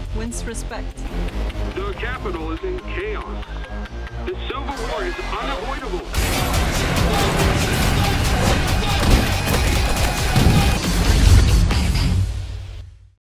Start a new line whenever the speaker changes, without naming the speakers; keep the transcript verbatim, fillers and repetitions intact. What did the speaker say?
wins respect.
The capital is in chaos. The Civil War is unavoidable.